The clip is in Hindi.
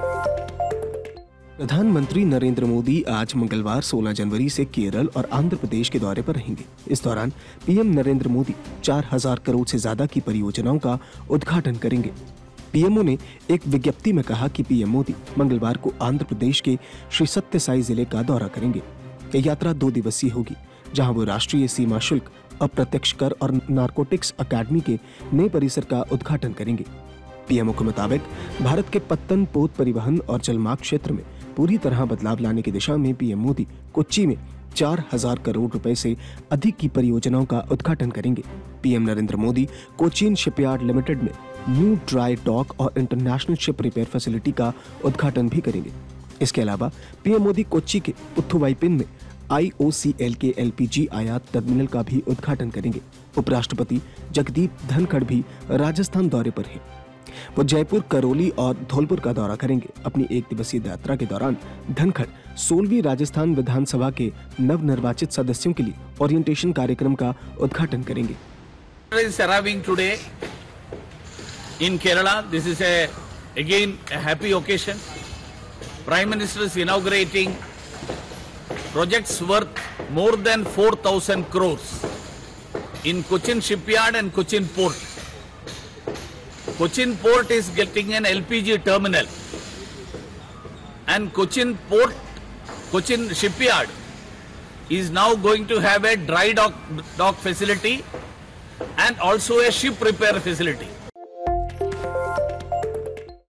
प्रधानमंत्री नरेंद्र मोदी आज मंगलवार 16 जनवरी से केरल और आंध्र प्रदेश के दौरे पर रहेंगे। इस दौरान पीएम नरेंद्र मोदी 4000 करोड़ से ज्यादा की परियोजनाओं का उद्घाटन करेंगे। पीएमओ ने एक विज्ञप्ति में कहा कि पीएम मोदी मंगलवार को आंध्र प्रदेश के श्री सत्य साई जिले का दौरा करेंगे। यह यात्रा 2 दिवसीय होगी, जहां वो राष्ट्रीय सीमा शुल्क, अप्रत्यक्ष कर और नारकोटिक्स अकादमी के नए परिसर का उद्घाटन करेंगे। पीएमओ के मुताबिक भारत के पत्तन पोत परिवहन और जलमार्ग क्षेत्र में पूरी तरह बदलाव लाने की दिशा में पीएम मोदी कोच्चि में 4000 करोड़ रुपए से अधिक की परियोजनाओं का उद्घाटन करेंगे। PM Narendra Modi Cochin shipyard limited में न्यू ड्राई डॉक और इंटरनेशनल शिप रिपेयर फैसिलिटी का उद्घाटन भी करेंगे। इसके अलावा पीएम मोदी कोच्चि के पुथुवाइपिन में IOCL के LPG आयात टर्मिनल का भी उद्घाटन करेंगे। उपराष्ट्रपति जगदीप धनखड़ भी राजस्थान दौरे पर हैं। वो जयपुर, करौली और धौलपुर का दौरा करेंगे। अपनी 1 दिवसीय यात्रा के दौरान धनखड़ 16वीं राजस्थान विधानसभा के नवनिर्वाचित सदस्यों के लिए ओरिएंटेशन कार्यक्रम का उद्घाटन करेंगे। In Kerala, this is again a happy occasion. Prime Minister is inaugurating projects worth more than 4,000 crores in Cochin Shipyard and Cochin Port. Cochin Port is getting an LPG terminal, and Cochin Shipyard is now going to have a dry dock facility and also a ship repair facility.